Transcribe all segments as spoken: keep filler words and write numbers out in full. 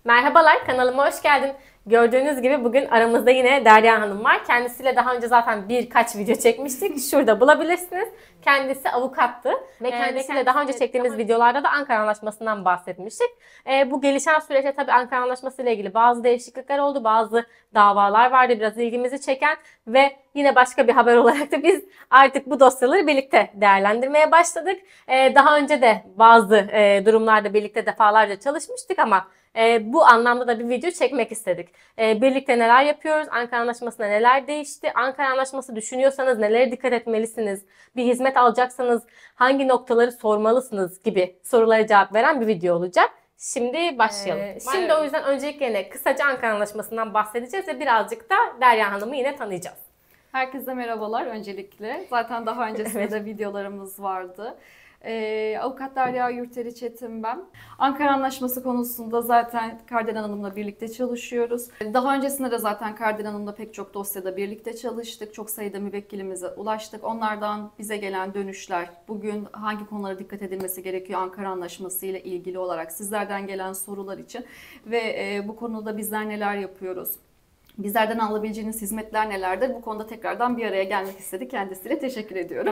Merhabalar, kanalıma hoş geldin. Gördüğünüz gibi bugün aramızda yine Derya Hanım var. Kendisiyle daha önce zaten birkaç video çekmiştik. Şurada bulabilirsiniz. Kendisi avukattı. Ve kendisiyle daha önce çektiğimiz videolarda da Ankara Anlaşması'ndan bahsetmiştik. E, bu gelişen süreçte tabii Ankara Anlaşması ile ilgili bazı değişiklikler oldu. Bazı davalar vardı biraz ilgimizi çeken. Ve yine başka bir haber olarak da biz artık bu dosyaları birlikte değerlendirmeye başladık. E, daha önce de bazı e, durumlarda birlikte defalarca çalışmıştık ama E, bu anlamda da bir video çekmek istedik. E, birlikte neler yapıyoruz? Ankara Anlaşması'nda neler değişti? Ankara Anlaşması düşünüyorsanız nelere dikkat etmelisiniz? Bir hizmet alacaksanız hangi noktaları sormalısınız gibi sorulara cevap veren bir video olacak. Şimdi başlayalım. Ee, şimdi o yüzden öncelikle yine kısaca Ankara Anlaşması'ndan bahsedeceğiz ve birazcık da Derya Hanım'ı yine tanıyacağız. Herkese merhabalar öncelikle. Zaten daha öncesinde evet. de videolarımız vardı. Ee, Avukat Derya Yurteri Çetin ben. Ankara Anlaşması konusunda zaten Kardelen Hanım'la birlikte çalışıyoruz. Daha öncesinde de zaten Kardelen Hanım'la pek çok dosyada birlikte çalıştık. Çok sayıda müvekkilimize ulaştık. Onlardan bize gelen dönüşler, bugün hangi konulara dikkat edilmesi gerekiyor Ankara Anlaşması ile ilgili olarak sizlerden gelen sorular için ve e, bu konuda bizler neler yapıyoruz? Bizlerden alabileceğiniz hizmetler nelerdir? Bu konuda tekrardan bir araya gelmek istedi. Kendisine teşekkür ediyorum.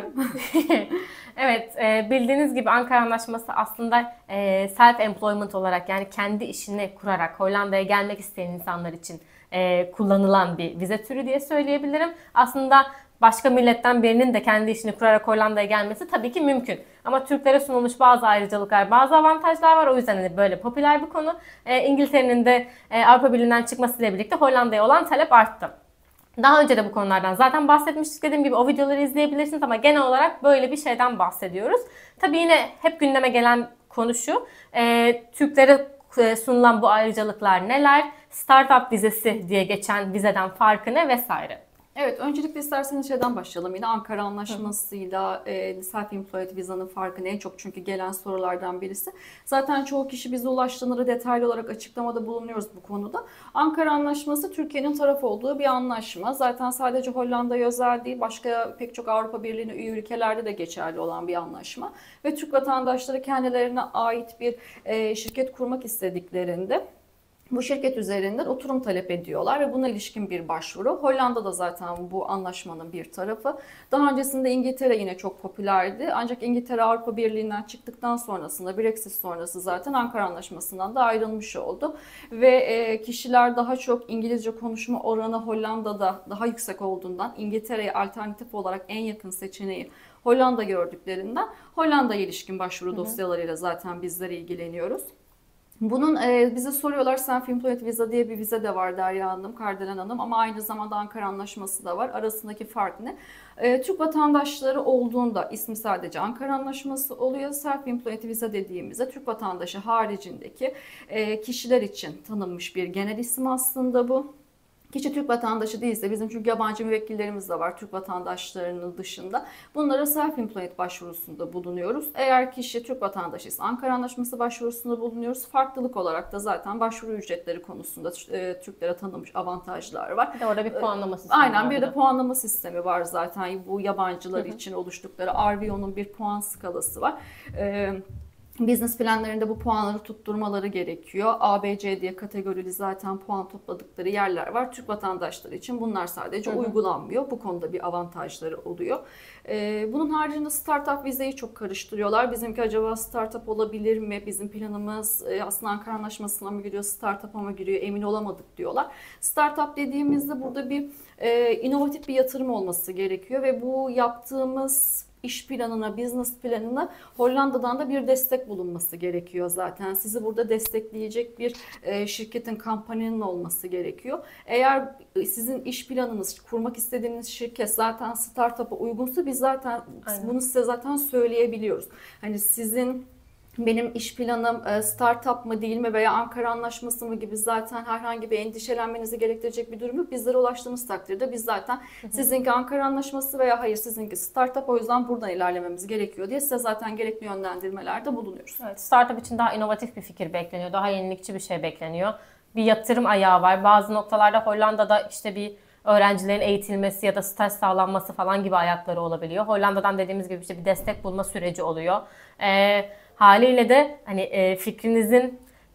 Evet, bildiğiniz gibi Ankara Anlaşması aslında self-employment olarak yani kendi işini kurarak Hollanda'ya gelmek isteyen insanlar için kullanılan bir vize türü diye söyleyebilirim. Aslında başka milletten birinin de kendi işini kurarak Hollanda'ya gelmesi tabii ki mümkün. Ama Türklere sunulmuş bazı ayrıcalıklar, bazı avantajlar var. O yüzden hani böyle popüler bir konu. E, İngiltere'nin de e, Avrupa Birliği'nden çıkmasıyla birlikte Hollanda'ya olan talep arttı. Daha önce de bu konulardan zaten bahsetmiştik. Dediğim gibi o videoları izleyebilirsiniz ama genel olarak böyle bir şeyden bahsediyoruz. Tabii yine hep gündeme gelen konu şu. E, Türklere sunulan bu ayrıcalıklar neler? Startup vizesi diye geçen vizeden farkı ne vesaire. Evet, öncelikle isterseniz şeyden başlayalım. Yine Ankara Anlaşması'yla e, Self-Employed Visa'nın farkı ne? En çok çünkü gelen sorulardan birisi. Zaten çoğu kişi bize ulaştığında detaylı olarak açıklamada bulunuyoruz bu konuda. Ankara Anlaşması Türkiye'nin taraf olduğu bir anlaşma. Zaten sadece Hollanda'ya özel değil, başka pek çok Avrupa Birliği'ne üye ülkelerde de geçerli olan bir anlaşma. Ve Türk vatandaşları kendilerine ait bir e, şirket kurmak istediklerinde bu şirket üzerinden oturum talep ediyorlar ve buna ilişkin bir başvuru. Hollanda'da zaten bu anlaşmanın bir tarafı. Daha öncesinde İngiltere yine çok popülerdi. Ancak İngiltere Avrupa Birliği'nden çıktıktan sonrasında, Brexit sonrası zaten Ankara Anlaşması'ndan da ayrılmış oldu. Ve kişiler daha çok İngilizce konuşma oranı Hollanda'da daha yüksek olduğundan İngiltere'ye alternatif olarak en yakın seçeneği Hollanda gördüklerinden Hollanda'ya ilişkin başvuru hı hı. dosyalarıyla zaten bizler ilgileniyoruz. Bunun e, bize soruyorlar, Self-Employed Visa diye bir vize de var Derya Hanım, Kardelen Hanım ama aynı zamanda Ankara Anlaşması da var. Arasındaki fark ne? E, Türk vatandaşları olduğunda ismi sadece Ankara Anlaşması oluyor. Self-Employed Visa dediğimizde Türk vatandaşı haricindeki e, kişiler için tanınmış bir genel isim aslında bu. Kişi Türk vatandaşı değilse, bizim çünkü yabancı müvekkillerimiz de var Türk vatandaşlarının dışında. Bunlara self-employed başvurusunda bulunuyoruz. Eğer kişi Türk vatandaşıysa Ankara Anlaşması başvurusunda bulunuyoruz. Farklılık olarak da zaten başvuru ücretleri konusunda e, Türklere tanınmış avantajlar var. Bir de orada bir puanlama sistemi Aynen var. Bir de puanlama sistemi var zaten bu yabancılar için oluştukları. Arvio'nun bir puan skalası var. E, Business planlarında bu puanları tutturmaları gerekiyor. A, B, C diye kategorili zaten puan topladıkları yerler var. Türk vatandaşları için bunlar sadece hı hı. uygulanmıyor. Bu konuda bir avantajları oluyor. Ee, bunun haricinde startup vizeyi çok karıştırıyorlar. Bizimki acaba startup olabilir mi? Bizim planımız e, aslında Ankara Anlaşması'na mı giriyor, startup'a mı giriyor emin olamadık diyorlar. Startup dediğimizde burada bir e, inovatif bir yatırım olması gerekiyor ve bu yaptığımız iş planına, business planına Hollanda'dan da bir destek bulunması gerekiyor zaten. Sizi burada destekleyecek bir e, şirketin, kampanyanın olması gerekiyor. Eğer sizin iş planınız, kurmak istediğiniz şirket zaten startup'a uygunsa biz zaten Aynen. bunu size zaten söyleyebiliyoruz. Hani sizin benim iş planım startup mı değil mi veya Ankara Anlaşması mı gibi zaten herhangi bir endişelenmenizi gerektirecek bir durum yok. Bizlere ulaştığımız takdirde biz zaten hı hı. sizinki Ankara Anlaşması veya hayır sizinki startup, o yüzden buradan ilerlememiz gerekiyor diye size zaten gerekli yönlendirmelerde bulunuyoruz. Evet, startup için daha inovatif bir fikir bekleniyor, daha yenilikçi bir şey bekleniyor. Bir yatırım ayağı var. Bazı noktalarda Hollanda'da işte bir öğrencilerin eğitilmesi ya da staj sağlanması falan gibi ayakları olabiliyor. Hollanda'dan dediğimiz gibi işte bir destek bulma süreci oluyor. Ee, haliyle de hani e, fikrinizin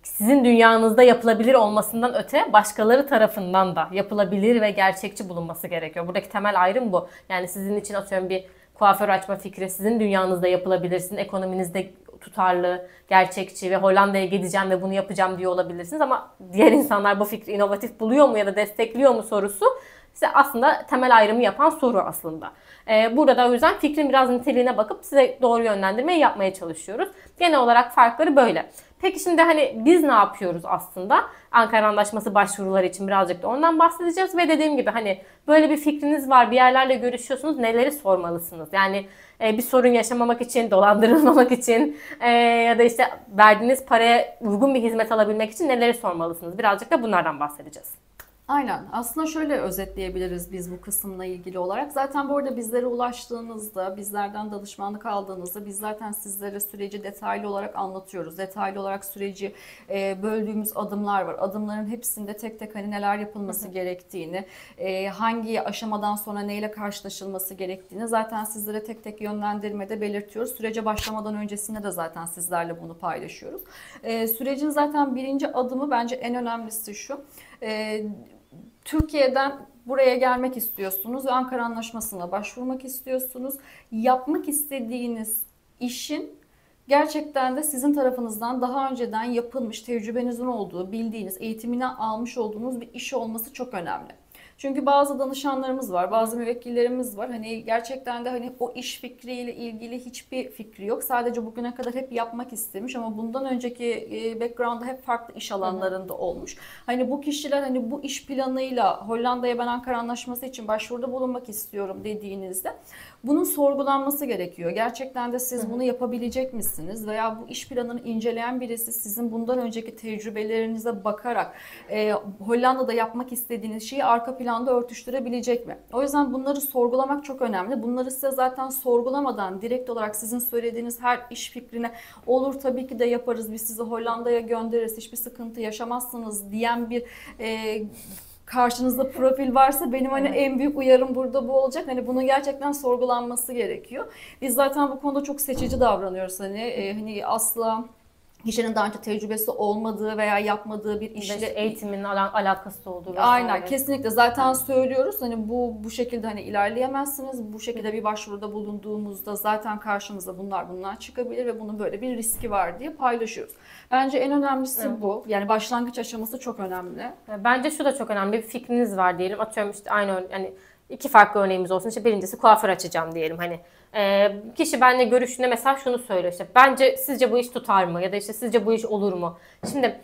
sizin dünyanızda yapılabilir olmasından öte başkaları tarafından da yapılabilir ve gerçekçi bulunması gerekiyor. Buradaki temel ayrım bu. Yani sizin için atıyorum bir kuaför açma fikri sizin dünyanızda yapılabilir, sizin ekonominizde tutarlı, gerçekçi ve Hollanda'ya gideceğim ve bunu yapacağım diye olabilirsiniz ama diğer insanlar bu fikri inovatif buluyor mu ya da destekliyor mu sorusu size aslında temel ayrımı yapan soru aslında. Ee, burada da o yüzden fikrin biraz niteliğine bakıp size doğru yönlendirmeyi yapmaya çalışıyoruz. Genel olarak farkları böyle. Peki şimdi hani biz ne yapıyoruz aslında? Ankara Anlaşması başvuruları için birazcık da ondan bahsedeceğiz ve dediğim gibi hani böyle bir fikriniz var, bir yerlerle görüşüyorsunuz, neleri sormalısınız? Yani e, bir sorun yaşamamak için, dolandırılmamak için e, ya da işte verdiğiniz paraya uygun bir hizmet alabilmek için neleri sormalısınız? Birazcık da bunlardan bahsedeceğiz. Aynen. Aslında şöyle özetleyebiliriz biz bu kısımla ilgili olarak. Zaten bu arada bizlere ulaştığınızda, bizlerden danışmanlık aldığınızda biz zaten sizlere süreci detaylı olarak anlatıyoruz. Detaylı olarak süreci e, böldüğümüz adımlar var. Adımların hepsinde tek tek hani neler yapılması hı hı. gerektiğini, e, hangi aşamadan sonra neyle karşılaşılması gerektiğini zaten sizlere tek tek yönlendirmede belirtiyoruz. Sürece başlamadan öncesinde de zaten sizlerle bunu paylaşıyoruz. E, sürecin zaten birinci adımı bence en önemlisi şu. E, Türkiye'den buraya gelmek istiyorsunuz ve Ankara Anlaşması'na başvurmak istiyorsunuz. Yapmak istediğiniz işin gerçekten de sizin tarafınızdan daha önceden yapılmış, tecrübenizin olduğu, bildiğiniz, eğitimini almış olduğunuz bir iş olması çok önemli. Çünkü bazı danışanlarımız var, bazı müvekkillerimiz var. Hani gerçekten de hani o iş fikriyle ilgili hiçbir fikri yok. Sadece bugüne kadar hep yapmak istemiş ama bundan önceki background'da hep farklı iş alanlarında olmuş. Hani bu kişiler hani bu iş planıyla Hollanda'ya ben Ankara Anlaşması için başvuruda bulunmak istiyorum dediğinizde bunun sorgulanması gerekiyor. Gerçekten de siz bunu yapabilecek misiniz? Veya bu iş planını inceleyen birisi sizin bundan önceki tecrübelerinize bakarak e, Hollanda'da yapmak istediğiniz şeyi arka planda örtüştürebilecek mi? O yüzden bunları sorgulamak çok önemli. Bunları size zaten sorgulamadan direkt olarak sizin söylediğiniz her iş fikrine olur tabii ki de yaparız, biz sizi Hollanda'ya göndeririz, hiçbir sıkıntı yaşamazsınız diyen bir e, karşınızda profil varsa benim hani en büyük uyarım burada bu olacak. Hani bunun gerçekten sorgulanması gerekiyor. Biz zaten bu konuda çok seçici davranıyoruz. Hani e, hani asla kişinin daha önce tecrübesi olmadığı veya yapmadığı bir işle eğitimin al alakası olduğu. Aynen vesaire. Kesinlikle zaten söylüyoruz. Hani bu bu şekilde hani ilerleyemezsiniz. Bu şekilde bir başvuruda bulunduğumuzda zaten karşımıza bunlar bunlar çıkabilir ve bunun böyle bir riski var diye paylaşıyoruz. Bence en önemlisi evet. bu. Yani başlangıç aşaması çok önemli. Bence şu da çok önemli. Bir fikriniz var diyelim. Atıyorum işte aynı yani iki farklı örneğimiz olsun. İşte birincisi kuaför açacağım diyelim. Hani e, kişi benimle görüştüğünde mesela şunu söylüyor işte. Bence sizce bu iş tutar mı? Ya da işte sizce bu iş olur mu? Şimdi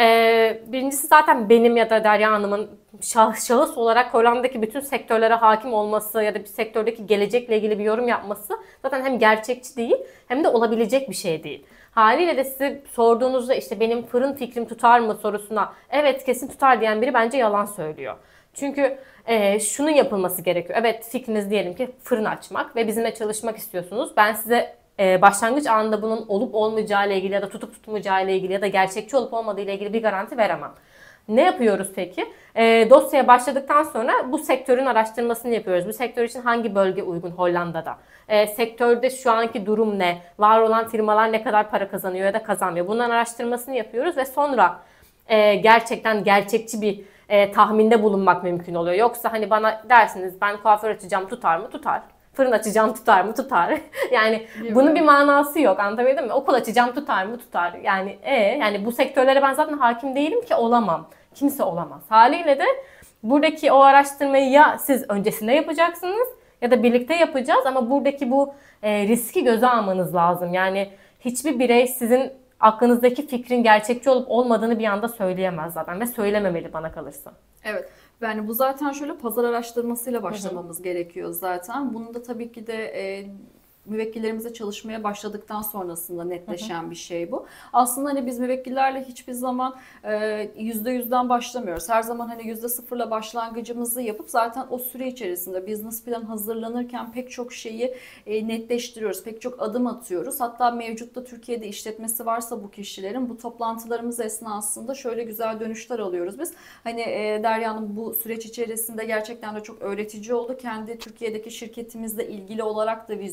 e, birincisi zaten benim ya da Derya Hanım'ın şahıs, şahıs olarak Hollanda'daki bütün sektörlere hakim olması ya da bir sektördeki gelecekle ilgili bir yorum yapması zaten hem gerçekçi değil hem de olabilecek bir şey değil. Haliyle de size sorduğunuzda işte benim fırın fikrim tutar mı sorusuna evet kesin tutar diyen biri bence yalan söylüyor. Çünkü e, şunun yapılması gerekiyor. Evet fikriniz diyelim ki fırın açmak ve bizimle çalışmak istiyorsunuz. Ben size e, başlangıç anında bunun olup olmayacağı ile ilgili ya da tutup tutmayacağı ile ilgili ya da gerçekçi olup olmadığı ile ilgili bir garanti veremem. Ne yapıyoruz peki? E, dosyaya başladıktan sonra bu sektörün araştırmasını yapıyoruz. Bu sektör için hangi bölge uygun Hollanda'da? E, sektörde şu anki durum ne? Var olan firmalar ne kadar para kazanıyor ya da kazanmıyor? Bunların araştırmasını yapıyoruz ve sonra e, gerçekten gerçekçi bir e, tahminde bulunmak mümkün oluyor. Yoksa hani bana dersiniz ben kuaför açacağım tutar mı? Tutar. Fırın açacağım tutar mı? Tutar. Yani değil bunun mi? Bir manası yok. Anlatabildim mi? Okul açacağım tutar mı? Tutar. Yani e yani bu sektörlere ben zaten hakim değilim ki olamam. Kimse olamaz. Haliyle de buradaki o araştırmayı ya siz öncesinde yapacaksınız ya da birlikte yapacağız ama buradaki bu e, riski göze almanız lazım. Yani hiçbir birey sizin aklınızdaki fikrin gerçekçi olup olmadığını bir anda söyleyemez zaten ve söylememeli bana kalırsa. Evet. Yani bu zaten şöyle pazar araştırmasıyla başlamamız hı hı. gerekiyor zaten. Bunu da tabii ki de e, müvekkillerimize çalışmaya başladıktan sonrasında netleşen hı hı. bir şey bu. Aslında hani biz müvekkillerle hiçbir zaman yüzde yüzden başlamıyoruz. Her zaman hani yüzde sıfırla başlangıcımızı yapıp zaten o süre içerisinde business plan hazırlanırken pek çok şeyi e, netleştiriyoruz. Pek çok adım atıyoruz. Hatta mevcutta Türkiye'de işletmesi varsa bu kişilerin bu toplantılarımız esnasında şöyle güzel dönüşler alıyoruz biz. Hani e, Derya Hanım bu süreç içerisinde gerçekten de çok öğretici oldu. Kendi Türkiye'deki şirketimizle ilgili olarak da vizyonumuzu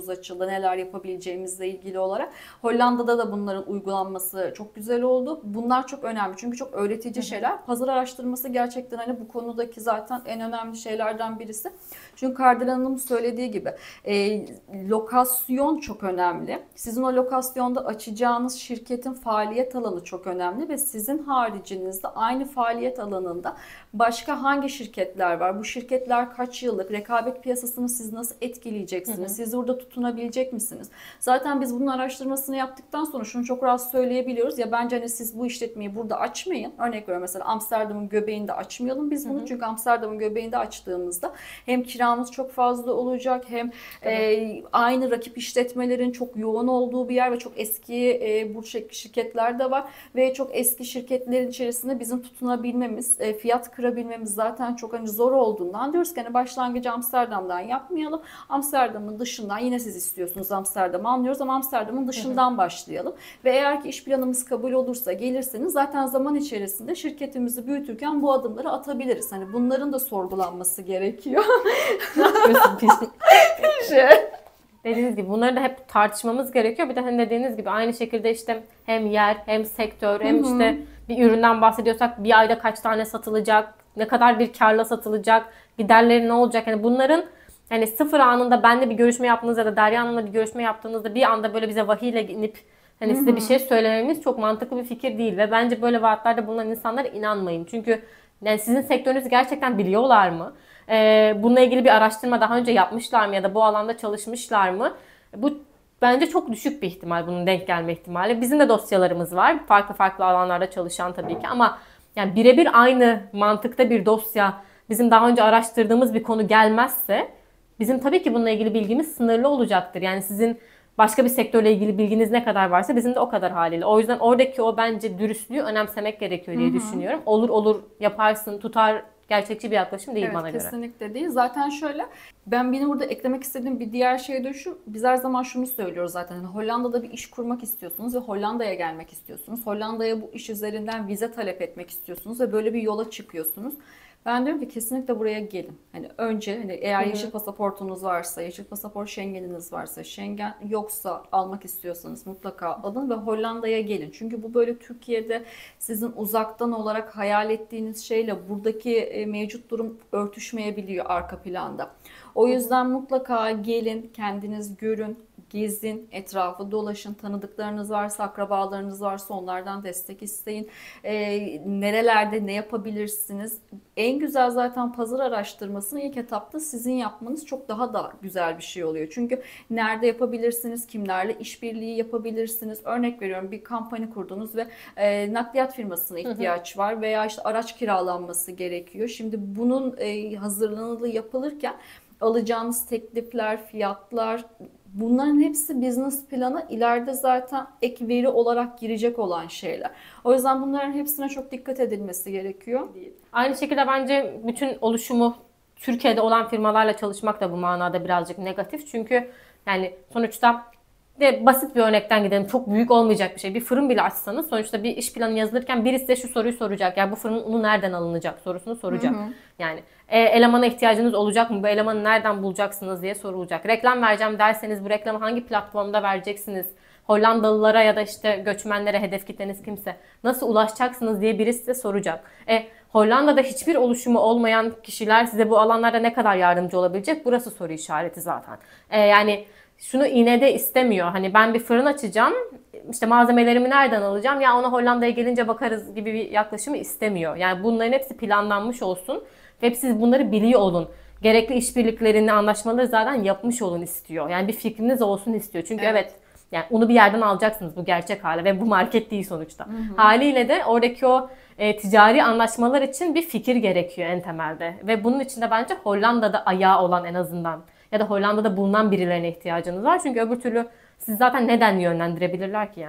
ufkumuz açıldı. Neler yapabileceğimizle ilgili olarak. Hollanda'da da bunların uygulanması çok güzel oldu. Bunlar çok önemli. Çünkü çok öğretici hı hı. şeyler. Pazar araştırması gerçekten hani bu konudaki zaten en önemli şeylerden birisi. Çünkü Kardelen Hanım söylediği gibi e, lokasyon çok önemli. Sizin o lokasyonda açacağınız şirketin faaliyet alanı çok önemli ve sizin haricinizde aynı faaliyet alanında başka hangi şirketler var? Bu şirketler kaç yıllık? Rekabet piyasasını siz nasıl etkileyeceksiniz? Hı hı. Siz burada tutunabilecek misiniz? Zaten biz bunun araştırmasını yaptıktan sonra şunu çok rahat söyleyebiliyoruz. Ya bence hani siz bu işletmeyi burada açmayın. Örnek veriyorum, mesela Amsterdam'ın göbeğinde açmayalım biz bunu. Hı hı. Çünkü Amsterdam'ın göbeğinde açtığımızda hem kiramız çok fazla olacak hem e, aynı rakip işletmelerin çok yoğun olduğu bir yer ve çok eski e, bu şirketler de var ve çok eski şirketlerin içerisinde bizim tutunabilmemiz, e, fiyat kırabilmemiz zaten çok hani zor olduğundan diyoruz ki hani başlangıcı Amsterdam'dan yapmayalım. Amsterdam'ın dışından, yine siz istiyorsunuz Amsterdam'ı, anlıyoruz ama Amsterdam'ın dışından hı hı. başlayalım. Ve eğer ki iş planımız kabul olursa, gelirseniz zaten zaman içerisinde şirketimizi büyütürken bu adımları atabiliriz. Hani bunların da sorgulanması gerekiyor. Ne yapıyorsun biz? şey. Dediğiniz gibi bunları da hep tartışmamız gerekiyor. Bir de hani dediğiniz gibi aynı şekilde işte hem yer hem sektör hem hı hı. işte bir üründen bahsediyorsak bir ayda kaç tane satılacak, ne kadar bir karla satılacak, giderleri ne olacak? Yani bunların hani sıfır anında benle bir görüşme yaptığınızda ya da Derya Hanım'la bir görüşme yaptığınızda bir anda böyle bize vahiyle inip hani size bir şey söylememiz çok mantıklı bir fikir değil ve bence böyle vaatlerde bulunan insanlara inanmayın. Çünkü yani sizin sektörünüzü gerçekten biliyorlar mı? Ee, bununla ilgili bir araştırma daha önce yapmışlar mı ya da bu alanda çalışmışlar mı? Bu bence çok düşük bir ihtimal, bunun denk gelme ihtimali. Bizim de dosyalarımız var. Farklı farklı alanlarda çalışan tabii ki ama yani birebir aynı mantıkta bir dosya bizim daha önce araştırdığımız bir konu gelmezse bizim tabii ki bununla ilgili bilgimiz sınırlı olacaktır. Yani sizin başka bir sektörle ilgili bilginiz ne kadar varsa bizim de o kadar haliyle. O yüzden oradaki o bence dürüstlüğü önemsemek gerekiyor diye hı hı. düşünüyorum. Olur olur yaparsın, tutar, gerçekçi bir yaklaşım değil evet, bana göre. Kesinlikle değil. Zaten şöyle, ben benim burada eklemek istediğim bir diğer şey de şu. Biz her zaman şunu söylüyoruz zaten. Yani Hollanda'da bir iş kurmak istiyorsunuz ve Hollanda'ya gelmek istiyorsunuz. Hollanda'ya bu iş üzerinden vize talep etmek istiyorsunuz ve böyle bir yola çıkıyorsunuz. Ben diyorum ki kesinlikle buraya gelin. Hani önce hani eğer Hı-hı. yeşil pasaportunuz varsa, yeşil pasaport Schengen'iniz varsa, Schengen yoksa almak istiyorsanız mutlaka alın ve Hollanda'ya gelin. Çünkü bu böyle Türkiye'de sizin uzaktan olarak hayal ettiğiniz şeyle buradaki mevcut durum örtüşmeyebiliyor arka planda. O yüzden mutlaka gelin, kendiniz görün, gezin, etrafı dolaşın, tanıdıklarınız varsa, akrabalarınız varsa onlardan destek isteyin. E, nerelerde ne yapabilirsiniz? En güzel zaten pazar araştırmasını ilk etapta sizin yapmanız çok daha da güzel bir şey oluyor. Çünkü nerede yapabilirsiniz, kimlerle işbirliği yapabilirsiniz? Örnek veriyorum, bir kampanya kurdunuz ve e, nakliyat firmasına ihtiyaç hı hı. var veya işte araç kiralanması gerekiyor. Şimdi bunun e, hazırlığı yapılırken alacağınız teklifler, fiyatlar, bunların hepsi business plana ileride zaten ek veri olarak girecek olan şeyler. O yüzden bunların hepsine çok dikkat edilmesi gerekiyor. Aynı şekilde bence bütün oluşumu Türkiye'de olan firmalarla çalışmak da bu manada birazcık negatif. Çünkü yani sonuçta de basit bir örnekten gidelim. Çok büyük olmayacak bir şey. Bir fırın bile açsanız sonuçta bir iş planı yazılırken birisi size şu soruyu soracak. Yani bu fırının unu nereden alınacak sorusunu soracak. Hı hı. Yani e, elemana ihtiyacınız olacak mı? Bu elemanı nereden bulacaksınız diye sorulacak. Reklam vereceğim derseniz bu reklamı hangi platformda vereceksiniz? Hollandalılara ya da işte göçmenlere, hedef kitleniz kimse nasıl ulaşacaksınız diye birisi size soracak. E, Hollanda'da hiçbir oluşumu olmayan kişiler size bu alanlarda ne kadar yardımcı olabilecek? Burası soru işareti zaten. E, yani şunu yine de istemiyor. Hani ben bir fırın açacağım, işte malzemelerimi nereden alacağım? Ya ona Hollanda'ya gelince bakarız gibi bir yaklaşımı istemiyor. Yani bunların hepsi planlanmış olsun ve siz bunları biliyor olun. Gerekli işbirliklerini, anlaşmaları zaten yapmış olun istiyor. Yani bir fikriniz olsun istiyor. Çünkü evet, evet yani onu bir yerden alacaksınız, bu gerçek hali ve bu market değil sonuçta. Hı hı. Haliyle de oradaki o e, ticari anlaşmalar için bir fikir gerekiyor en temelde. Ve bunun için de bence Hollanda'da ayağı olan en azından ya da Hollanda'da bulunan birilerine ihtiyacınız var. Çünkü öbür türlü siz zaten neden yönlendirebilirler ki yani?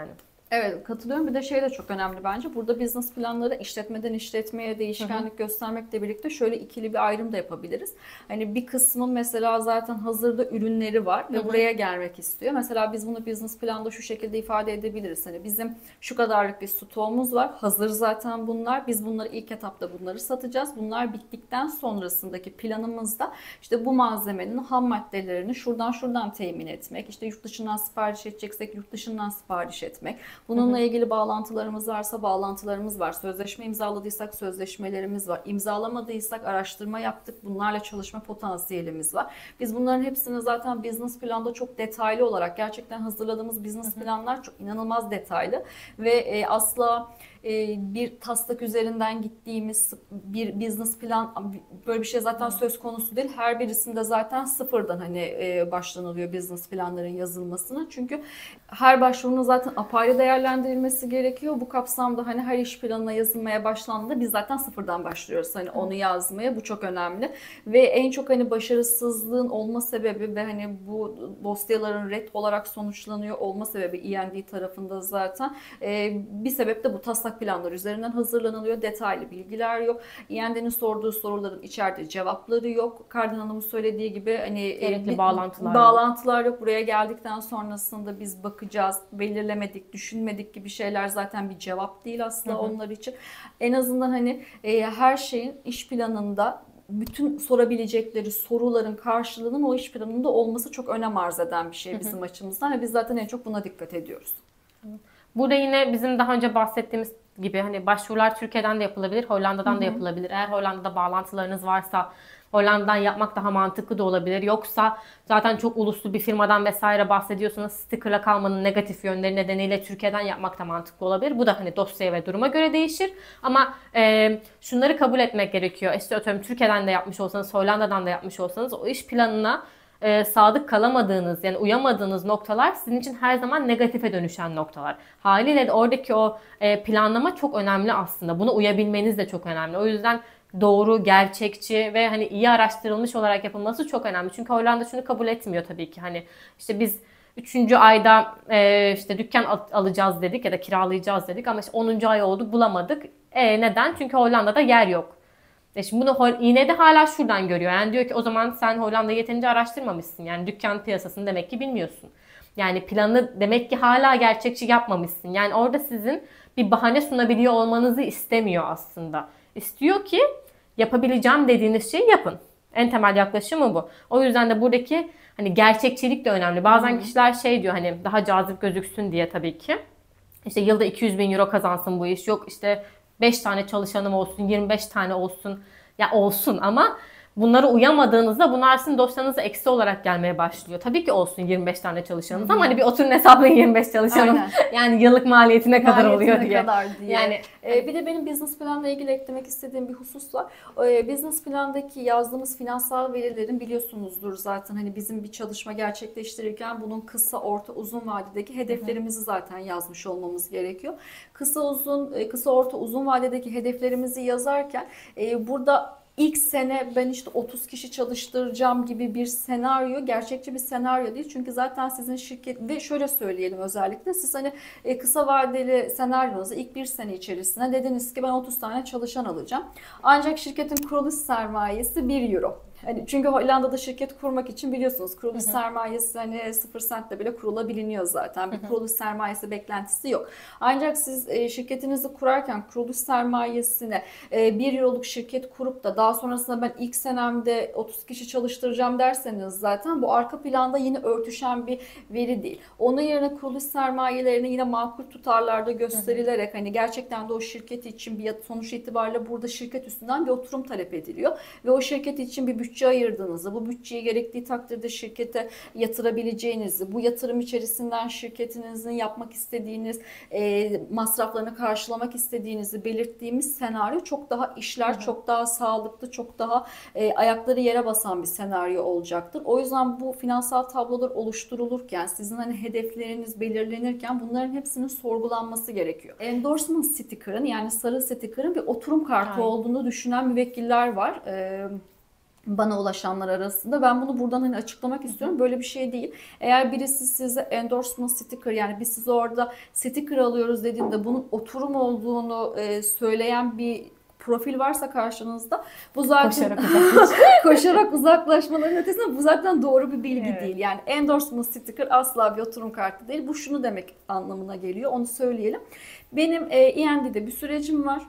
Evet, katılıyorum. Bir de şey de çok önemli bence. Burada business planları işletmeden işletmeye değişkenlik hı hı. göstermekle birlikte şöyle ikili bir ayrım da yapabiliriz. Hani bir kısmı mesela zaten hazırda ürünleri var ve hı hı. buraya gelmek istiyor. Mesela biz bunu business planda şu şekilde ifade edebiliriz. Hani bizim şu kadarlık bir stoğumuz var. Hazır zaten bunlar. Biz bunları ilk etapta bunları satacağız. Bunlar bittikten sonrasındaki planımızda işte bu malzemenin ham maddelerini şuradan şuradan temin etmek. İşte yurt dışından sipariş edeceksek yurt dışından sipariş etmek. Bununla hı hı. ilgili bağlantılarımız varsa bağlantılarımız var. Sözleşme imzaladıysak sözleşmelerimiz var. İmzalamadıysak araştırma yaptık. Bunlarla çalışma potansiyelimiz var. Biz bunların hepsini zaten business planda çok detaylı olarak gerçekten hazırladığımız business hı hı. planlar çok inanılmaz detaylı ve e, asla bir taslak üzerinden gittiğimiz bir business plan böyle bir şey zaten söz konusu değil. Her birisinde zaten sıfırdan hani başlanılıyor business planların yazılmasına. Çünkü her başvurunun zaten apayrı değerlendirilmesi gerekiyor. Bu kapsamda hani her iş planına yazılmaya başlandığında biz zaten sıfırdan başlıyoruz hani onu yazmaya. Bu çok önemli. Ve en çok hani başarısızlığın olma sebebi ve hani bu dosyaların red olarak sonuçlanıyor olma sebebi E and D tarafında zaten bir sebep de bu taslak planlar üzerinden hazırlanılıyor. Detaylı bilgiler yok. E and D'nin sorduğu soruların içeride cevapları yok. Kardan Hanım'ın söylediği gibi hani gerekli bağlantılar, bağlantılar yok. yok. Buraya geldikten sonrasında biz bakacağız, belirlemedik, düşünmedik gibi şeyler zaten bir cevap değil aslında hı hı. onlar için. En azından hani e, her şeyin iş planında bütün sorabilecekleri soruların karşılığının o iş planında olması çok önem arz eden bir şey bizim hı hı. açımızdan ve biz zaten en çok buna dikkat ediyoruz. Burada yine bizim daha önce bahsettiğimiz gibi hani başvurular Türkiye'den de yapılabilir, Hollanda'dan hı hı. da yapılabilir. Eğer Hollanda'da bağlantılarınız varsa Hollanda'dan yapmak daha mantıklı da olabilir. Yoksa zaten çok uluslu bir firmadan vesaire bahsediyorsanız sticker'la kalmanın negatif yönleri nedeniyle Türkiye'den yapmak da mantıklı olabilir. Bu da hani dosyaya ve duruma göre değişir. Ama e, şunları kabul etmek gerekiyor. İşte atıyorum Türkiye'den de yapmış olsanız, Hollanda'dan da yapmış olsanız o iş planına E, sadık kalamadığınız yani uyamadığınız noktalar sizin için her zaman negatife dönüşen noktalar. Haliyle de oradaki o e, planlama çok önemli aslında. Buna uyabilmeniz de çok önemli. O yüzden doğru, gerçekçi ve hani iyi araştırılmış olarak yapılması çok önemli. Çünkü Hollanda şunu kabul etmiyor tabii ki. Hani işte biz üçüncü ayda e, işte dükkan al- alacağız dedik ya da kiralayacağız dedik ama işte onuncu ay oldu bulamadık. E, neden? Çünkü Hollanda'da yer yok. E şimdi bunu yine de hala şuradan görüyor. Yani diyor ki o zaman sen Hollanda'yı yeterince araştırmamışsın. Yani dükkan piyasasını demek ki bilmiyorsun. Yani planı demek ki hala gerçekçi yapmamışsın. Yani orada sizin bir bahane sunabiliyor olmanızı istemiyor aslında. İstiyor ki yapabileceğim dediğiniz şeyi yapın. En temel yaklaşımı bu. O yüzden de buradaki hani gerçekçilik de önemli. Bazen hmm. kişiler şey diyor hani daha cazip gözüksün diye tabii ki. İşte yılda iki yüz bin euro kazansın bu iş. Yok işte beş tane çalışanım olsun, yirmi beş tane olsun. Ya olsun ama bunlara uyamadığınızda bunlar sizin dosyanıza eksi olarak gelmeye başlıyor. Tabii ki olsun yirmi beş tane çalışanınız ama hani bir oturun hesaplayın yirmi beş çalışanım. Aynen. Yani yıllık maliyetine kadar maliyetine oluyor diye. Kadar diye. Yani ee, bir de benim business planla ilgili eklemek istediğim bir husus var. Ee, business plandaki yazdığımız finansal verilerin biliyorsunuzdur zaten hani bizim bir çalışma gerçekleştirirken bunun kısa, orta, uzun vadedeki hedeflerimizi zaten yazmış olmamız gerekiyor. Kısa, uzun, kısa, orta, uzun vadedeki hedeflerimizi yazarken e, burada İlk sene ben işte otuz kişi çalıştıracağım gibi bir senaryo gerçekçi bir senaryo değil. Çünkü zaten sizin şirket ve şöyle söyleyelim özellikle siz hani kısa vadeli senaryonuzda ilk bir sene içerisinde dediniz ki ben otuz tane çalışan alacağım. Ancak şirketin kuruluş sermayesi bir euro. Hani çünkü Hollanda'da şirket kurmak için biliyorsunuz kuruluş hı hı. sermayesi hani sıfır sentle bile kurulabiliniyor zaten. Bir hı hı. kuruluş sermayesi beklentisi yok. Ancak siz e, şirketinizi kurarken kuruluş sermayesine e, bir euroluk şirket kurup da daha sonrasında ben ilk senemde otuz kişi çalıştıracağım derseniz zaten bu arka planda yine örtüşen bir veri değil. Onun yerine kuruluş sermayelerini yine makul tutarlarda gösterilerek hı hı. hani gerçekten de o şirket için bir sonuç itibariyle burada şirket üstünden bir oturum talep ediliyor ve o şirket için bir bütçe ayırdığınızı, bu bütçeyi gerektiği takdirde şirkete yatırabileceğinizi, bu yatırım içerisinden şirketinizin yapmak istediğiniz e, masraflarını karşılamak istediğinizi belirttiğimiz senaryo çok daha işler, hı hı. çok daha sağlıklı, çok daha e, ayakları yere basan bir senaryo olacaktır. O yüzden bu finansal tablolar oluşturulurken, sizin hani hedefleriniz belirlenirken bunların hepsinin sorgulanması gerekiyor. Endorsement sticker'ın yani sarı sticker'ın bir oturum kartı Aynen. olduğunu düşünen müvekkiller var. Ee, bana ulaşanlar arasında. Ben bunu buradan hani açıklamak istiyorum. Böyle bir şey değil. Eğer birisi size endorsement sticker, yani biz size orada sticker alıyoruz dediğinde bunun oturum olduğunu e, söyleyen bir profil varsa karşınızda, bu zaten Koşarak uzaklaş. koşarak uzaklaşmaların ötesinde bu zaten doğru bir bilgi Evet. değil. Yani endorsement sticker asla bir oturum kartı değil. Bu şunu demek anlamına geliyor. Onu söyleyelim. Benim e, E N D'de bir sürecim var.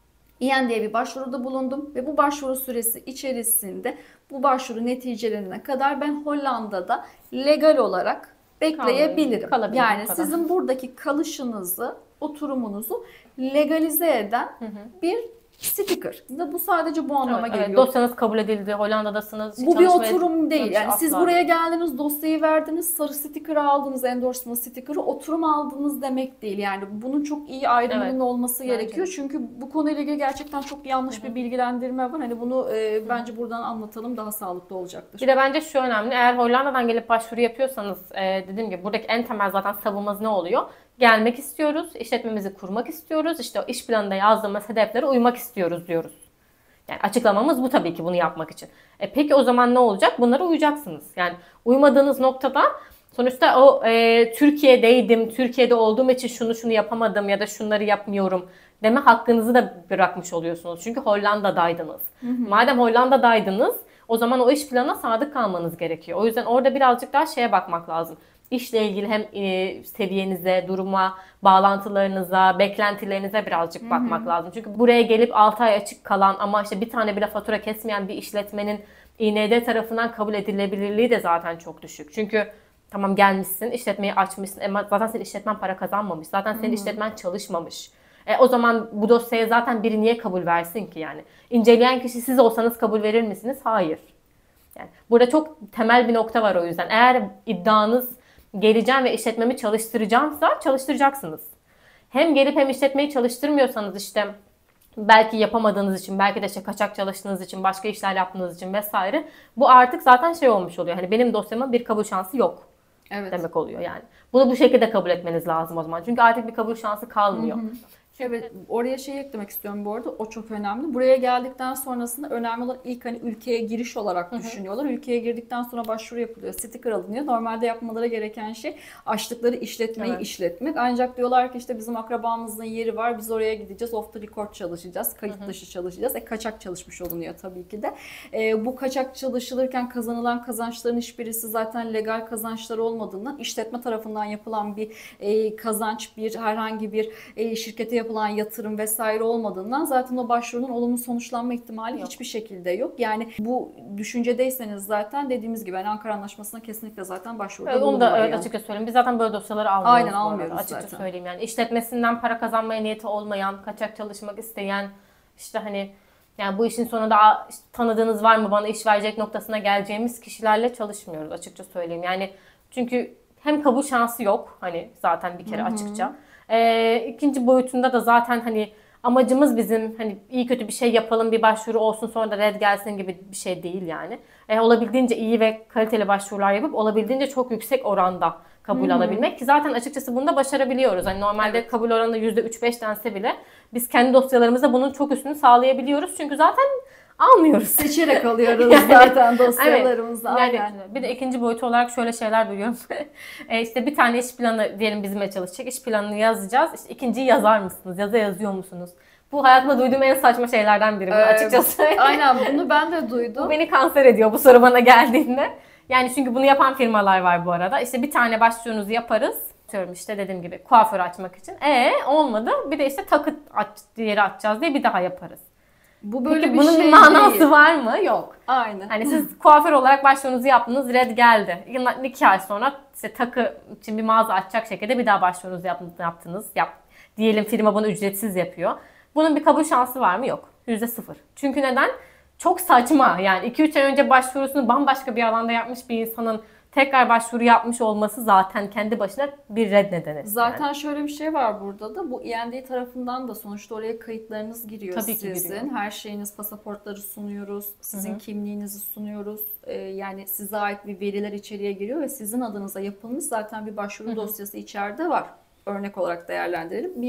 E N D'ye bir başvuruda bulundum ve bu başvuru süresi içerisinde bu başvuru neticelerine kadar ben Hollanda'da legal olarak bekleyebilirim. Kalabilirim, Yani o kadar. sizin buradaki kalışınızı, oturumunuzu legalize eden Hı hı. bir sticker. Bu sadece bu anlama Evet, geliyor. evet, dosyanız kabul edildi, Hollanda'dasınız. Bu bir çalışmaya- oturum değil. Yani Asla siz buraya geldiniz, dosyayı verdiniz, sarı sticker aldınız, endorsement sticker'ı, oturum aldınız demek değil. Yani bunun çok iyi ayrımının Evet, olması bence gerekiyor. Çünkü bu konuyla ilgili gerçekten çok yanlış bir bilgilendirme var. Hani bunu e, bence buradan anlatalım, daha sağlıklı olacaktır. Bir de bence şu önemli. Eğer Hollanda'dan gelip başvuru yapıyorsanız, e, dediğim gibi buradaki en temel zaten savunmanız ne oluyor? Gelmek istiyoruz, işletmemizi kurmak istiyoruz, işte o iş planında yazdığımız hedeflere uymak istiyoruz diyoruz. Yani açıklamamız bu tabii ki, bunu yapmak için. E peki o zaman ne olacak? Bunlara uyacaksınız. Yani uymadığınız noktada sonuçta o e, Türkiye'deydim, Türkiye'de olduğum için şunu şunu yapamadım ya da şunları yapmıyorum deme hakkınızı da bırakmış oluyorsunuz. Çünkü Hollanda'daydınız. Hı hı. Madem Hollanda'daydınız, o zaman o iş planına sadık kalmanız gerekiyor. O yüzden orada birazcık daha şeye bakmak lazım. İşle ilgili hem e, seviyenize, duruma, bağlantılarınıza, beklentilerinize birazcık bakmak Hı-hı. lazım. Çünkü buraya gelip altı ay açık kalan ama işte bir tane bile fatura kesmeyen bir işletmenin İ N D tarafından kabul edilebilirliği de zaten çok düşük. Çünkü tamam gelmişsin, işletmeyi açmışsın ama zaten senin işletmen para kazanmamış. Zaten senin Hı-hı. işletmen çalışmamış. E, o zaman bu dosyaya zaten biri niye kabul versin ki yani? İnceleyen kişi siz olsanız kabul verir misiniz? Hayır. Yani burada çok temel bir nokta var o yüzden. Eğer iddianız geleceğim ve işletmemi çalıştıracağımsa çalıştıracaksınız. Hem gelip hem işletmeyi çalıştırmıyorsanız işte belki yapamadığınız için, belki de işte kaçak çalıştığınız için, başka işler yaptığınız için vesaire, bu artık zaten şey olmuş oluyor. Hani benim dosyama bir kabul şansı yok. Evet. Demek oluyor yani. Bunu bu şekilde kabul etmeniz lazım o zaman. Çünkü artık bir kabul şansı kalmıyor. Hı hı. Evet, oraya şey eklemek istiyorum bu arada. O çok önemli. Buraya geldikten sonrasında önemli olan ilk hani ülkeye giriş olarak Hı-hı. düşünüyorlar. Ülkeye girdikten sonra başvuru yapılıyor. Sticker alınıyor. Normalde yapmaları gereken şey açtıkları işletmeyi evet. işletmek. Ancak diyorlar ki işte bizim akrabamızın yeri var. Biz oraya gideceğiz. Off the record çalışacağız. Kayıt Hı-hı. dışı çalışacağız. E, kaçak çalışmış olunuyor tabii ki de. E, bu kaçak çalışılırken kazanılan kazançların hiçbirisi zaten legal kazançlar olmadığından işletme tarafından yapılan bir e, kazanç, bir herhangi bir e, şirkete yapılan yatırım vesaire olmadığından zaten o başvurunun olumlu sonuçlanma ihtimali yok. Hiçbir şekilde yok. Yani bu düşüncedeyseniz zaten dediğimiz gibi yani Ankara Anlaşması'na kesinlikle zaten başvuruda evet, bulunmayın. Onu da evet, açıkça söyleyeyim. Biz zaten böyle dosyaları almıyoruz. Aynen almıyoruz açıkça zaten. söyleyeyim yani. İşletmesinden para kazanmaya niyeti olmayan, kaçak çalışmak isteyen, işte hani yani bu işin sonunda işte, tanıdığınız var mı bana iş verecek noktasına geleceğimiz kişilerle çalışmıyoruz açıkça söyleyeyim. Yani çünkü hem kabul şansı yok hani zaten bir kere Hı-hı. açıkça. Ee, ikinci boyutunda da zaten hani amacımız bizim hani iyi kötü bir şey yapalım, bir başvuru olsun sonra da red gelsin gibi bir şey değil yani. Ee, olabildiğince iyi ve kaliteli başvurular yapıp olabildiğince çok yüksek oranda kabul Hı-hı. alabilmek ki zaten açıkçası bunu da başarabiliyoruz. Hani normalde evet. kabul oranı yüzde üç beş dense bile biz kendi dosyalarımızda bunun çok üstünü sağlayabiliyoruz. Çünkü zaten almıyoruz. Seçerek alıyoruz yani, zaten dosyalarımızı. Evet. Yani bir de ikinci boyutu olarak şöyle şeyler duyuyorum. e işte bir tane iş planı diyelim bizimle çalışacak. İş planını yazacağız. İşte ikinciyi yazar mısınız? Yaza yazıyor musunuz? Bu hayatımda duyduğum en saçma şeylerden biri. Ee, açıkçası. Aynen bunu ben de duydum. Bu beni kanser ediyor bu soru bana geldiğinde. Yani çünkü bunu yapan firmalar var bu arada. İşte bir tane başvurunuzu yaparız. Diyorum işte dediğim gibi kuaför açmak için. E olmadı. Bir de işte takı aç, yeri açacağız diye bir daha yaparız. Bu böyle Peki bir bunun şey bir manası değil. var mı? Yok. Aynen. Hani siz kuaför olarak başvurunuzu yaptınız, red geldi. iki ay sonra işte takı için bir mağaza açacak şekilde bir daha başvurunuzu yaptınız. Yap. Diyelim firma bunu ücretsiz yapıyor. Bunun bir kabul şansı var mı? Yok. yüzde sıfır. Çünkü neden? Çok saçma. Yani iki üç ay önce başvurusunu bambaşka bir alanda yapmış bir insanın tekrar başvuru yapmış olması zaten kendi başına bir red nedeni. Zaten yani. Şöyle bir şey var burada da bu E N D tarafından da sonuçta oraya kayıtlarınız giriyor Tabii sizin. Ki giriyor. Her şeyiniz, pasaportları sunuyoruz. Sizin Hı-hı. kimliğinizi sunuyoruz. Ee, yani size ait bir veriler içeriye giriyor ve sizin adınıza yapılmış zaten bir başvuru Hı-hı. dosyası içeride var. Örnek olarak değerlendirelim. Bir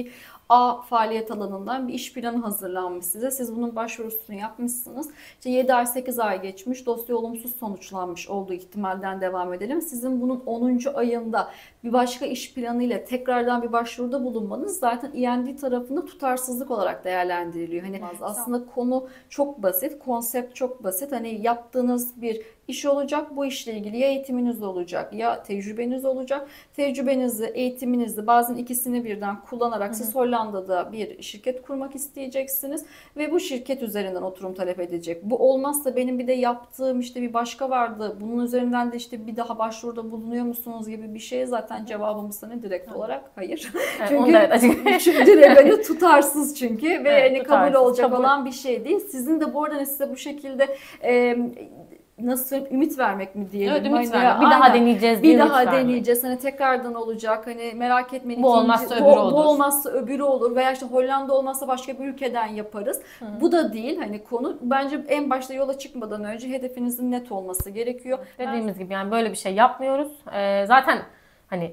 A faaliyet alanından bir iş planı hazırlanmış size. Siz bunun başvurusunu yapmışsınız. İşte yedi ay sekiz ay geçmiş. Dosya olumsuz sonuçlanmış olduğu ihtimalden devam edelim. Sizin bunun onuncu ayında bir başka iş planı ile tekrardan bir başvuruda bulunmanız zaten E and D tarafında tutarsızlık olarak değerlendiriliyor. Hani aslında konu çok basit, konsept çok basit. Hani yaptığınız bir iş olacak. Bu işle ilgili ya eğitiminiz olacak ya tecrübeniz olacak. Tecrübenizi, eğitiminizi bazen ikisini birden kullanarak siz Hollanda'da bir şirket kurmak isteyeceksiniz ve bu şirket üzerinden oturum talep edecek. Bu olmazsa benim bir de yaptığım işte bir başka vardı. Bunun üzerinden de işte bir daha başvuruda bulunuyor musunuz gibi bir şey zaten cevabımız sana direkt olarak hayır. Evet, çünkü evet, çünkü direkt hani tutarsız çünkü ve evet, hani tutarsız, kabul olacak kabul. olan bir şey değil. Sizin de bu arada size bu şekilde e, nasıl ümit vermek mi diyelim? Evet, ümit hani, vermek. Bir daha deneyeceğiz diye Bir ümit daha vermek. deneyeceğiz. Hani tekrardan olacak. Hani merak etmeyin. Bu ikinci- olmazsa bu, öbürü bu olur. olmazsa öbürü olur. Veya işte Hollanda olmazsa başka bir ülkeden yaparız. Hı. Bu da değil hani konu. Bence en başta yola çıkmadan önce hedefinizin net olması gerekiyor. Dediğimiz gibi yani böyle bir şey yapmıyoruz. Ee, zaten hani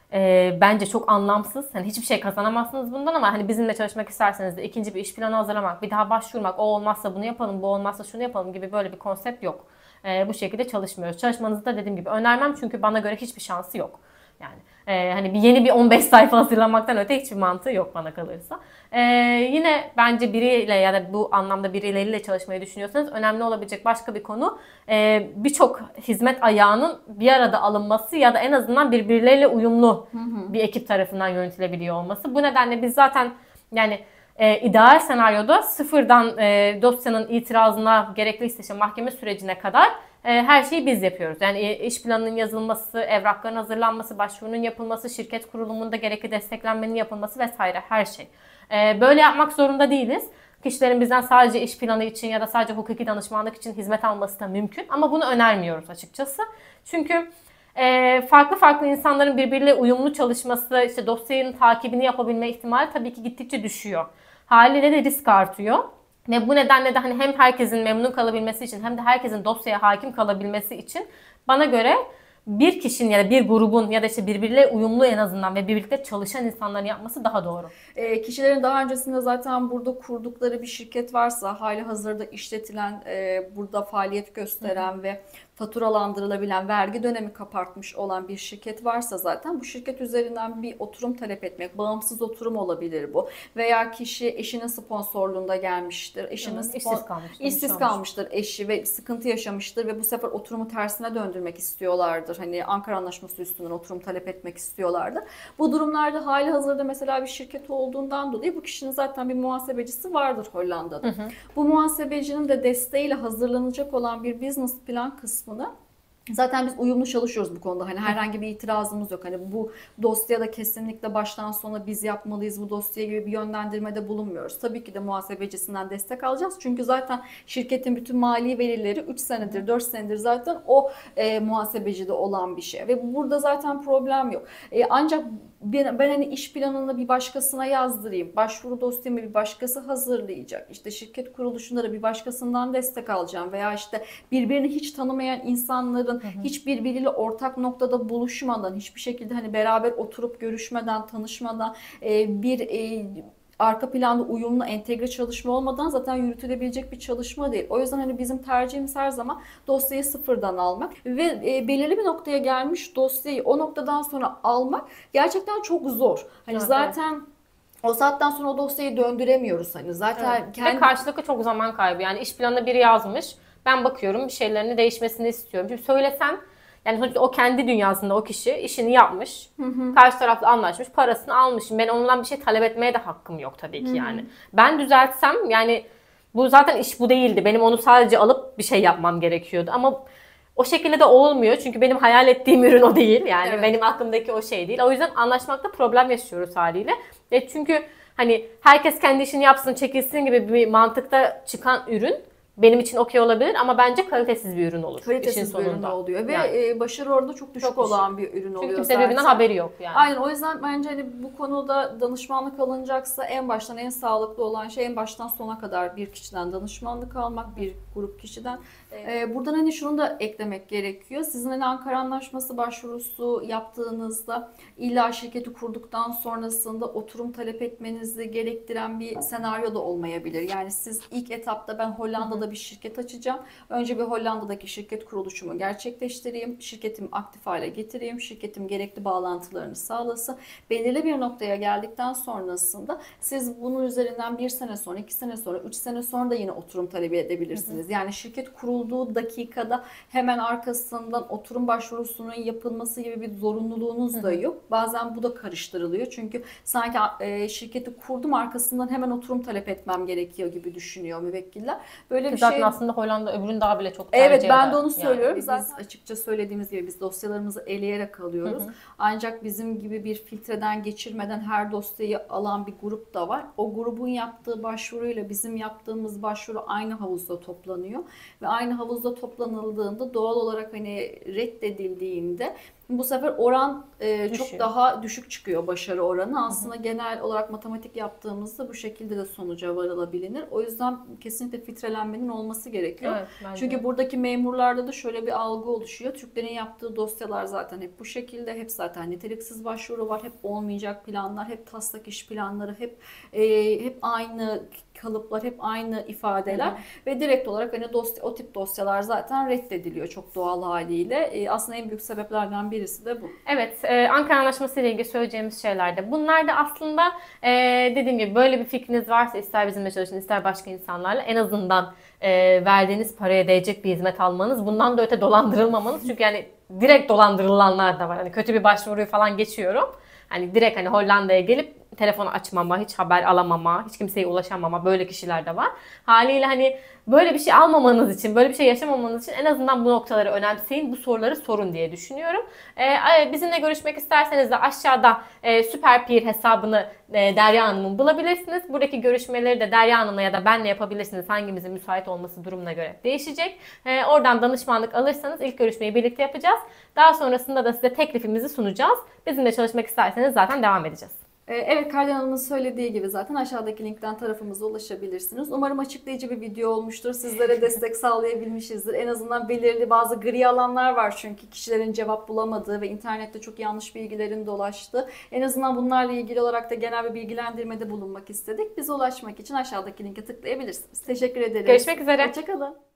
e, bence çok anlamsız. Hani hiçbir şey kazanamazsınız bundan ama hani bizimle çalışmak isterseniz de ikinci bir iş planı hazırlamak, bir daha başvurmak, o olmazsa bunu yapalım, bu olmazsa şunu yapalım gibi böyle bir konsept yok. Ee, bu şekilde çalışmıyoruz. Çalışmanızı da dediğim gibi önermem çünkü bana göre hiçbir şansı yok. Yani e, hani bir yeni bir on beş sayfa hazırlamaktan öte hiçbir mantığı yok bana kalırsa. Ee, yine bence biriyle ya da bu anlamda birileriyle çalışmayı düşünüyorsanız önemli olabilecek başka bir konu e, birçok hizmet ayağının bir arada alınması ya da en azından birbirleriyle uyumlu Hı hı. bir ekip tarafından yönetilebiliyor olması. Bu nedenle biz zaten yani e, ideal senaryoda sıfırdan e, dosyanın itirazına gerekliyse işte mahkeme sürecine kadar e, her şeyi biz yapıyoruz. Yani e, iş planının yazılması, evrakların hazırlanması, başvurunun yapılması, şirket kurulumunda gerekli desteklenmenin yapılması vesaire her şey. E, böyle yapmak zorunda değiliz. Kişilerin bizden sadece iş planı için ya da sadece hukuki danışmanlık için hizmet alması da mümkün. Ama bunu önermiyoruz açıkçası. Çünkü e, farklı farklı insanların birbiriyle uyumlu çalışması, işte dosyanın takibini yapabilme ihtimali tabii ki gittikçe düşüyor. Haliyle de risk artıyor. Ve bu nedenle de hani hem herkesin memnun kalabilmesi için hem de herkesin dosyaya hakim kalabilmesi için bana göre bir kişinin ya da bir grubun ya da işte birbiriyle uyumlu en azından ve birlikte çalışan insanların yapması daha doğru. E, kişilerin daha öncesinde zaten burada kurdukları bir şirket varsa, hali hazırda işletilen, e, burada faaliyet gösteren Hı. ve faturalandırılabilen, vergi dönemi kapartmış olan bir şirket varsa zaten bu şirket üzerinden bir oturum talep etmek, bağımsız oturum olabilir bu. Veya kişi eşinin sponsorluğunda gelmiştir, eşinin Hı, spon- işsiz kalmıştır, işsiz kalmıştır eşi ve sıkıntı yaşamıştır ve bu sefer oturumu tersine döndürmek istiyorlardır. Hani Ankara Anlaşması üstünden oturum talep etmek istiyorlardır. Bu durumlarda hali hazırda mesela bir şirket olduğundan dolayı bu kişinin zaten bir muhasebecisi vardır Hollanda'da. Hı hı. Bu muhasebecinin de desteğiyle hazırlanacak olan bir business plan kısmını zaten biz uyumlu çalışıyoruz bu konuda. Hani herhangi bir itirazımız yok. Hani bu dosyada kesinlikle baştan sona biz yapmalıyız bu dosya gibi bir yönlendirmede bulunmuyoruz. Tabii ki de muhasebecisinden destek alacağız. Çünkü zaten şirketin bütün mali verileri üç senedir, dört senedir zaten o e, muhasebecide olan bir şey. Ve burada zaten problem yok. E, ancak ben, ben hani iş planını bir başkasına yazdırayım. Başvuru dosyamı bir başkası hazırlayacak. İşte şirket kuruluşunda da bir başkasından destek alacağım. Veya işte birbirini hiç tanımayan insanların Hı hı. hiç birbiriyle ortak noktada buluşmadan, hiçbir şekilde hani beraber oturup görüşmeden, tanışmadan e, bir e, arka planda uyumlu, entegre çalışma olmadan zaten yürütülebilecek bir çalışma değil. O yüzden hani bizim tercihimiz her zaman dosyayı sıfırdan almak ve e, belirli bir noktaya gelmiş dosyayı o noktadan sonra almak gerçekten çok zor. Hani evet, zaten evet. O saatten sonra o dosyayı döndüremiyoruz hani zaten evet. kendi... Ve karşılıklı çok zaman kaybı. Yani iş planında biri yazmış. Ben bakıyorum bir şeylerini değişmesini istiyorum. Şimdi söylesem yani sonuçta o kendi dünyasında o kişi işini yapmış. Hı hı. Karşı tarafla anlaşmış. Parasını almışım. Ben ondan bir şey talep etmeye de hakkım yok tabii ki yani. Hı hı. Ben düzeltsem yani bu zaten iş bu değildi. Benim onu sadece alıp bir şey yapmam gerekiyordu. Ama o şekilde de olmuyor. Çünkü benim hayal ettiğim ürün o değil. Yani evet. Benim aklımdaki o şey değil. O yüzden anlaşmakta problem yaşıyoruz haliyle. E çünkü hani herkes kendi işini yapsın, çekilsin gibi bir mantıkta çıkan ürün benim için okey olabilir ama bence kalitesiz bir ürün olur. Kalitesiz bir ürün oluyor ve yani. e, başarı oranı çok düşük çok olan düşük. bir ürün oluyor. Çünkü kimse zaten. birbirinden haberi yok yani. Aynen, o yüzden bence hani bu konuda danışmanlık alınacaksa en baştan en sağlıklı olan şey en baştan sona kadar bir kişiden danışmanlık almak, bir grup kişiden. Ee, buradan hani şunu da eklemek gerekiyor. Sizin hani Ankara Anlaşması başvurusu yaptığınızda illa şirketi kurduktan sonrasında oturum talep etmenizi gerektiren bir senaryo da olmayabilir. Yani siz ilk etapta ben Hollanda'da bir şirket açacağım. Önce bir Hollanda'daki şirket kuruluşumu gerçekleştireyim. Şirketimi aktif hale getireyim. Şirketim gerekli bağlantılarını sağlasın. Belirli bir noktaya geldikten sonrasında siz bunun üzerinden bir sene sonra, iki sene sonra, üç sene sonra da yine oturum talebi edebilirsiniz. Hı hı. Yani şirket kurulduğu dakikada hemen arkasından oturum başvurusunun yapılması gibi bir zorunluluğunuz hı hı. da yok. Bazen bu da karıştırılıyor. Çünkü sanki e, şirketi kurdum, arkasından hemen oturum talep etmem gerekiyor gibi düşünüyor müvekkiller. Böyle bir zaten şey. aslında Hollanda öbürünü daha bile çok tercih Evet, ben eder. de onu söylüyorum. Yani. Biz zaten açıkça söylediğimiz gibi biz dosyalarımızı eleyerek alıyoruz. Hı hı. Ancak bizim gibi bir filtreden geçirmeden her dosyayı alan bir grup da var. O grubun yaptığı başvuruyla bizim yaptığımız başvuru aynı havuzda toplanıyor. Ve aynı havuzda toplanıldığında doğal olarak hani reddedildiğinde bu sefer oran e, çok daha düşük çıkıyor, başarı oranı. Aslında hı hı. genel olarak matematik yaptığımızda bu şekilde de sonuca varılabilir. O yüzden kesinlikle filtrelenmenin olması gerekiyor. Evet, çünkü buradaki memurlarda da şöyle bir algı oluşuyor. Türklerin yaptığı dosyalar zaten hep bu şekilde. Hep zaten niteliksiz başvuru var. Hep olmayacak planlar, hep taslak iş planları, hep e, hep aynı kalıplar, hep aynı ifadeler hı hı. ve direkt olarak hani dosya, o tip dosyalar zaten reddediliyor çok doğal haliyle. E, aslında en büyük sebeplerden birisi de bu. Evet, e, Ankara Anlaşması ile ilgili söyleyeceğimiz şeyler de bunlar da aslında e, dediğim gibi böyle bir fikriniz varsa ister bizimle çalışın ister başka insanlarla en azından e, verdiğiniz paraya değecek bir hizmet almanız, bundan da öte dolandırılmamanız. Çünkü yani direkt dolandırılanlar da var. Hani kötü bir başvuruyu falan geçiyorum. Hani direkt hani Hollanda'ya gelip telefonu açmama, hiç haber alamama, hiç kimseye ulaşamama, böyle kişiler de var. Haliyle hani böyle bir şey almamanız için, böyle bir şey yaşamamanız için en azından bu noktaları önemseyin, bu soruları sorun diye düşünüyorum. Ee, bizimle görüşmek isterseniz de aşağıda e, Süperpeer hesabını e, Derya Hanım'ın bulabilirsiniz. Buradaki görüşmeleri de Derya Hanım'la ya da benle yapabilirsiniz. Hangimizin müsait olması durumuna göre değişecek. E, oradan danışmanlık alırsanız ilk görüşmeyi birlikte yapacağız. Daha sonrasında da size teklifimizi sunacağız. Bizimle çalışmak isterseniz zaten devam edeceğiz. Evet, Karden Hanım'ın söylediği gibi zaten aşağıdaki linkten tarafımıza ulaşabilirsiniz. Umarım açıklayıcı bir video olmuştur. Sizlere destek sağlayabilmişizdir. En azından belirli bazı gri alanlar var çünkü kişilerin cevap bulamadığı ve internette çok yanlış bilgilerin dolaştığı. En azından bunlarla ilgili olarak da genel bir bilgilendirmede bulunmak istedik. Bize ulaşmak için aşağıdaki linke tıklayabilirsiniz. Teşekkür ederiz. Görüşmek üzere. Hoşçakalın.